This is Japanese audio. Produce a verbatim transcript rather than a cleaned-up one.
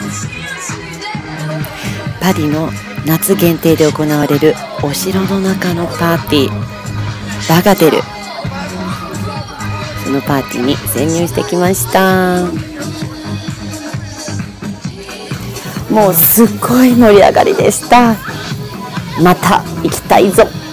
パリの夏限定で行われるお城の中のパーティー、バガテル、そのパーティーに潜入してきました。もうすっごい盛り上がりでした。また行きたいぞ。